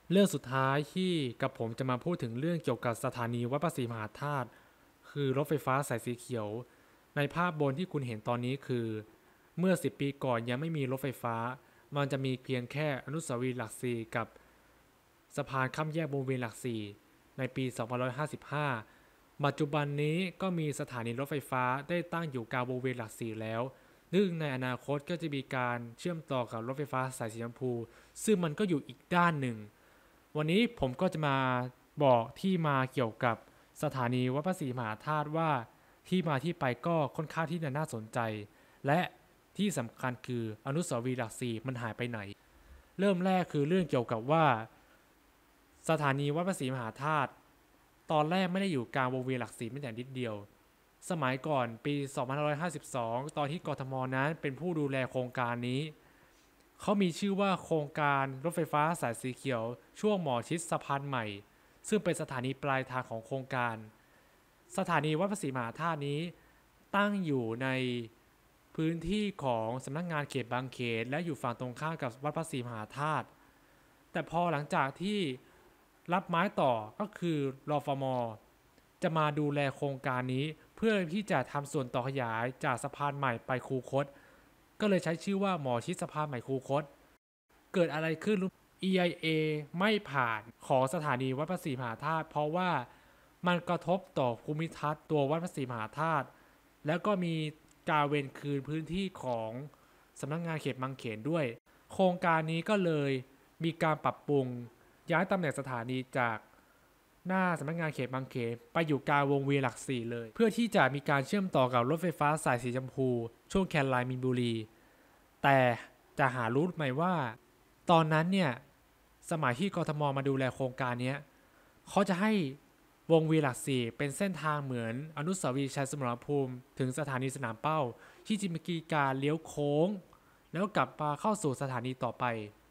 เรื่องสุดท้ายที่กับผมจะมาพูดถึงเรื่องเกี่ยวกับสถานีวัดพระศรีมหาธาตุคือรถไฟฟ้าสายสีเขียวในภาพบนที่คุณเห็นตอนนี้คือเมื่อ10ปีก่อนยังไม่มีรถไฟฟ้ามันจะมีเพียงแค่อนุสาวรีย์หลักสี่กับสะพานข้ามแยกวงเวียนหลักสี่ในปี2555ปัจจุบันนี้ก็มีสถานีรถไฟฟ้าได้ตั้งอยู่กลางวงเวียนหลักสี่แล้วซึ่งในอนาคตก็จะมีการเชื่อมต่อกับรถไฟฟ้าสายสีชมพูซึ่งมันก็อยู่อีกด้านหนึ่ง วันนี้ผมก็จะมาบอกที่มาเกี่ยวกับสถานีวัดพระศรีมหาธาตุว่าที่มาที่ไปก็ค่อนข้างที่จะน่าสนใจและที่สำคัญคืออนุสาวรีย์หลักสี่มันหายไปไหนเริ่มแรกคือเรื่องเกี่ยวกับว่าสถานีวัดพระศรีมหาธาตุตอนแรกไม่ได้อยู่กลางวงเวียนหลักสี่ไม่แต่นิดเดียวสมัยก่อนปี2552ตอนที่กทมนั้นเป็นผู้ดูแลโครงการนี้ เขามีชื่อว่าโครงการรถไฟฟ้าสายสีเขียวช่วงหมอชิดสะพานใหม่ซึ่งเป็นสถานีปลายทางของโครงการสถานีวัดพระศรีมหาธาตุนี้ตั้งอยู่ในพื้นที่ของสำนักงานเขตบางเขนและอยู่ฝั่งตรงข้ามกับวัดพระศรีมหาธาตุแต่พอหลังจากที่รับไม้ต่อก็คือรฟมจะมาดูแลโครงการนี้เพื่อที่จะทำส่วนต่อขยายจากสะพานใหม่ไปคูคตก็เลยใช้ชื่อว่าหมอชิดสะพานใหม่คูคต เกิดอะไรขึ้นรู้ EIA ไม่ผ่านของสถานีวัดพระศรีมหาธาตุเพราะว่ามันกระทบต่อภูมิทัศน์ตัววัดพระศรีมหาธาตุแล้วก็มีการเวรคืนพื้นที่ของสำนักงานเขตบางเขนด้วยโครงการนี้ก็เลยมีการปรับปรุงย้ายตำแหน่งสถานีจากหน้าสำนักงานเขตบางเขนไปอยู่กลางวงเวียนหลักสี่เลยเพื่อที่จะมีการเชื่อมต่อกับรถไฟฟ้าสายสีชมพูช่วงแคนไลน์มีนบุรีแต่จะหารู้ไหมว่า ตอนนั้นเนี่ยสมัยที่กทมมาดูแลโครงการนี้เขาจะให้วงเวียนหลักสี่เป็นเส้นทางเหมือนอนุสาวรีย์ชัยสมรภูมิถึงสถานีสนามเป้าที่จะมีการเลี้ยวโค้งแล้วกลับมาเข้าสู่สถานีต่อไป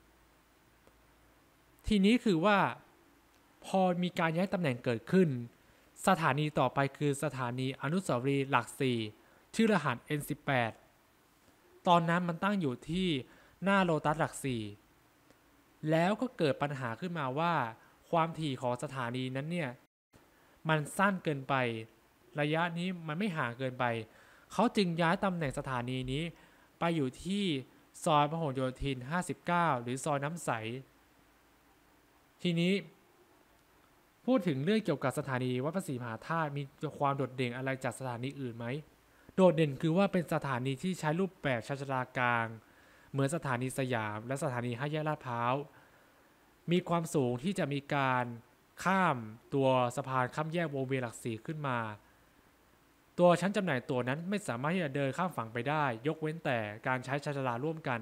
ทีนี้คือว่าพอมีการย้ายตำแหน่งเกิดขึ้นสถานีต่อไปคือสถานีอนุสาวรีย์หลักสี่ชื่อรหัส N18 ตอนนั้นมันตั้งอยู่ที่หน้าโลตัสหลักสี่ แล้วก็เกิดปัญหาขึ้นมาว่าความถี่ของสถานีนั้นเนี่ยมันสั้นเกินไประยะนี้มันไม่ห่างเกินไปเขาจึงย้ายตำแหน่งสถานีนี้ไปอยู่ที่ซอยพหลโยธิน59หรือซอยน้ำใสทีนี้พูดถึงเรื่องเกี่ยวกับสถานีวัดพระศรีมหาธาตุมีความโดดเด่นอะไรจากสถานีอื่นไหมโดดเด่นคือว่าเป็นสถานีที่ใช้รูปแบบชานชาลากลางเหมือนสถานีสยามและสถานีห้าแยกลาดพร้าว มีความสูงที่จะมีการข้ามตัวสะพานข้ามแยกวงเวียนหลักสี่ขึ้นมาตัวชั้นจำหน่ายตั๋วนั้นไม่สามารถที่จะเดินข้ามฝั่งไปได้ยกเว้นแต่การใช้ชานชาลาร่วมกัน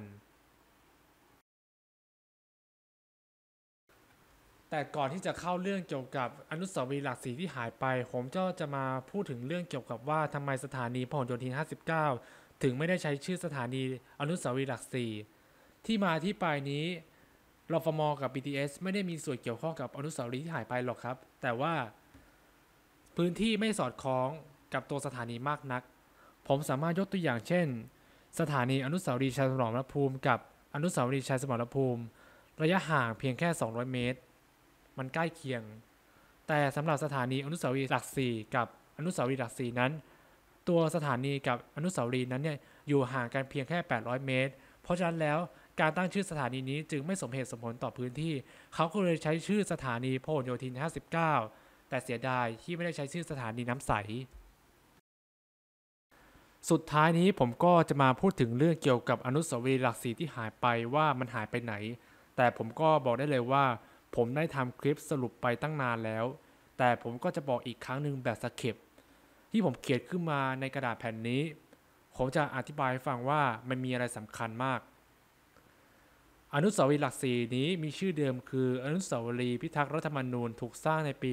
แต่ก่อนที่จะเข้าเรื่องเกี่ยวกับอนุสาวรีย์หลักสี่ที่หายไปผมจะมาพูดถึงเรื่องเกี่ยวกับว่าทำไมสถานีพหลโยธิน59ถึงไม่ได้ใช้ชื่อสถานีอนุสาวรีย์หลักสี่ที่มาที่ไปนี้ รฟมกับ BTS ไม่ได้มีส่วนเกี่ยวข้องกับอนุสาวรีย์ที่หายไปหรอกครับแต่ว่าพื้นที่ไม่สอดคล้องกับตัวสถานีมากนักผมสามารถยกตัวอย่างเช่นสถานีอนุสาวรีย์ชัยสมรภูมิกับอนุสาวรีย์ชัยสมรภูมิระยะห่างเพียงแค่200เมตรมันใกล้เคียงแต่สำหรับสถานีอนุสาวรีย์หลักสี่กับอนุสาวรีย์หลักสี่นั้นตัวสถานีกับอนุสาวรีย์นั้นเนี่ยอยู่ห่างกันเพียงแค่800เมตรเพราะฉะนั้นแล้วการตั้งชื่อสถานีนี้จึงไม่สมเหตุสมผลต่อพื้นที่เขาก็เลยใช้ชื่อสถานีพหลโยธิน59แต่เสียดายที่ไม่ได้ใช้ชื่อสถานีน้ำใสสุดท้ายนี้ผมก็จะมาพูดถึงเรื่องเกี่ยวกับอนุสาวรีย์หลักสี่ที่หายไปว่ามันหายไปไหนแต่ผมก็บอกได้เลยว่าผมได้ทำคลิปสรุปไปตั้งนานแล้วแต่ผมก็จะบอกอีกครั้งหนึ่งแบบสเก็ปที่ผมเขียนขึ้นมาในกระดาษแผ่นนี้ผมจะอธิบายให้ฟังว่ามันมีอะไรสำคัญมาก อนุสาวรีย์หลักสี่นี้มีชื่อเดิมคืออนุสาวรีย์พิทักษ์รัฐธรรมนูญถูกสร้างในปี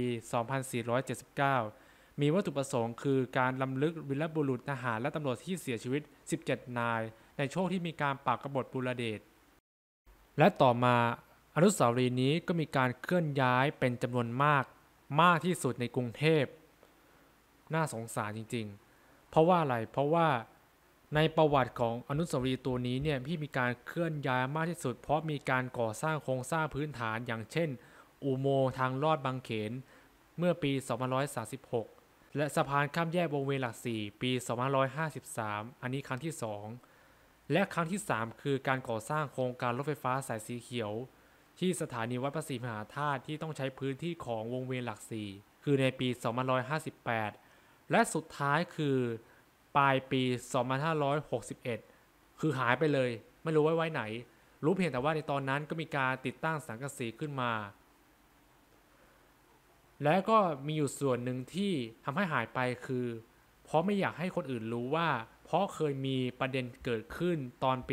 2479 มีวัตถุประสงค์คือการรำลึกวีรบุรุษทหารและตำรวจที่เสียชีวิต 17 นายในช่วงที่มีการปราบกบฏบูรเดชและต่อมาอนุสาวรีย์นี้ก็มีการเคลื่อนย้ายเป็นจำนวนมากที่สุดในกรุงเทพน่าสงสารจริงๆเพราะว่าอะไรเพราะว่าในประวัติของอนุสาวรีย์ตัวนี้เนี่ยพี่มีการเคลื่อนย้ายมากที่สุดเพราะมีการก่อสร้างโครงสร้างพื้นฐานอย่างเช่นอุโมงค์ทางลอดบางเขนเมื่อปี 2536 และสะพานข้ามแยกวงเวียนหลัก 4 ปี 2553 อันนี้ครั้งที่ 2 และครั้งที่ 3 คือการก่อสร้างโครงการรถไฟฟ้าสายสีเขียวที่สถานีวัดพระศรีมหาธาตุที่ต้องใช้พื้นที่ของวงเวียนหลัก 4 คือในปี 2558 และสุดท้ายคือปลายปี 2561 คือหายไปเลยไม่รู้ไว้ไหนรู้เพียงแต่ว่าในตอนนั้นก็มีการติดตั้งสังกะสีขึ้นมาและก็มีอยู่ส่วนหนึ่งที่ทำให้หายไปคือเพราะไม่อยากให้คนอื่นรู้ว่าเพราะเคยมีประเด็นเกิดขึ้นตอนปี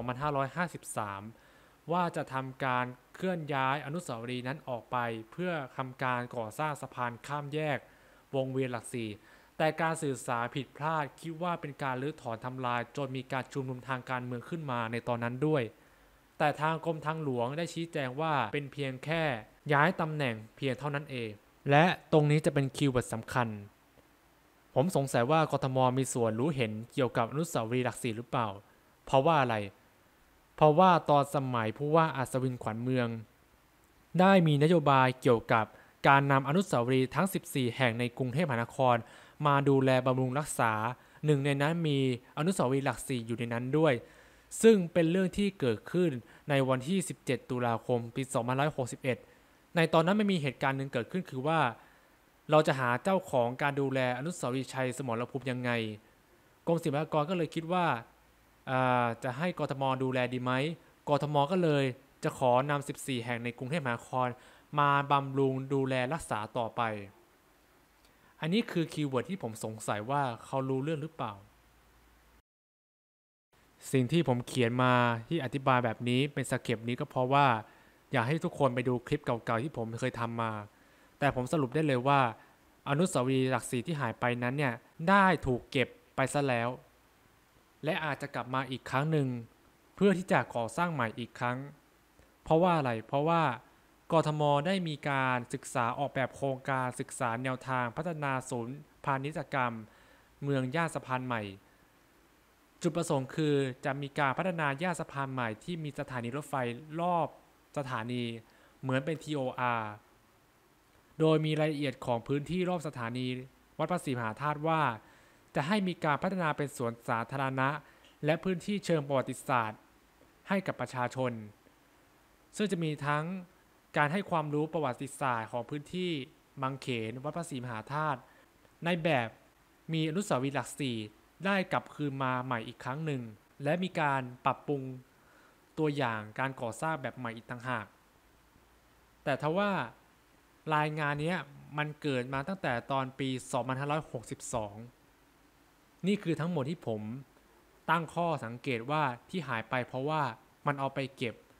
2553 ว่าจะทำการเคลื่อนย้ายอนุสาวรีย์นั้นออกไปเพื่อทำการก่อสร้างสะพานข้ามแยกวงเวียนหลัก 4แต่การสื่อสารผิดพลาดคิดว่าเป็นการรื้อถอนทำลายจนมีการชุมนุมทางการเมืองขึ้นมาในตอนนั้นด้วยแต่ทางกรมทางหลวงได้ชี้แจงว่าเป็นเพียงแค่ย้ายตำแหน่งเพียงเท่านั้นเองและตรงนี้จะเป็นคีย์เวิร์ดสำคัญผมสงสัยว่ากทมมีส่วนรู้เห็นเกี่ยวกับอนุสาวรีย์หลัก 4หรือเปล่าเพราะว่าอะไรเพราะว่าตอนสมัยผู้ว่าอัศวินขวัญเมืองได้มีนโยบายเกี่ยวกับการนำอนุสาวรีย์ทั้ง 14 แห่งในกรุงเทพมหานครมาดูแลบำรุงรักษาหนึ่งในนั้นมีอนุสาวรีย์หลัก 4อยู่ในนั้นด้วยซึ่งเป็นเรื่องที่เกิดขึ้นในวันที่ 17 ตุลาคม ปี 2561 ในตอนนั้นไม่มีเหตุการณ์หนึ่งเกิดขึ้นคือว่าเราจะหาเจ้าของการดูแลอนุสาวรีย์ชัยสมรภูมิยังไงกรมศิลปากรก็เลยคิดว่าจะให้กทมดูแลดีไหมกทมก็เลยจะขอนำ 14 แห่งในกรุงเทพมหานครมาบำรุงดูแลรักษาต่อไปอันนี้คือคีย์เวิร์ดที่ผมสงสัยว่าเขารู้เรื่องหรือเปล่าสิ่งที่ผมเขียนมาที่อธิบายแบบนี้เป็นสเก็ปนี้ก็เพราะว่าอยากให้ทุกคนไปดูคลิปเก่าๆที่ผมเคยทำมาแต่ผมสรุปได้เลยว่าอนุสาวรีย์หลัก 4ที่หายไปนั้นเนี่ยได้ถูกเก็บไปซะแล้วและอาจจะกลับมาอีกครั้งหนึ่งเพื่อที่จะก่อสร้างใหม่อีกครั้งเพราะว่าอะไรเพราะว่ากทมได้มีการศึกษาออกแบบโครงการศึกษาแนวทางพัฒนาศูนย์พาณิชยกรรมเมืองย่านสะพานใหม่จุดประสงค์คือจะมีการพัฒนาย่านสะพานใหม่ที่มีสถานีรถไฟรอบสถานีเหมือนเป็น TOR โดยมีรายละเอียดของพื้นที่รอบสถานีวัดพระศรีมหาธาตุว่าจะให้มีการพัฒนาเป็นสวนสาธารณะและพื้นที่เชิงประวัติศาสตร์ให้กับประชาชนซึ่งจะมีทั้งการให้ความรู้ประวัติศาสตร์ของพื้นที่บางเขนวัดพระศรีมหาธาตุในแบบมีอนุสาวรีย์หลัก 4ได้กลับคืนมาใหม่อีกครั้งหนึ่งและมีการปรับปรุงตัวอย่างการก่อสร้างแบบใหม่อีกต่างหากแต่ทว่ารายงานนี้มันเกิดมาตั้งแต่ตอนปี 2562 นี่คือทั้งหมดที่ผมตั้งข้อสังเกตว่าที่หายไปเพราะว่ามันเอาไปเก็บ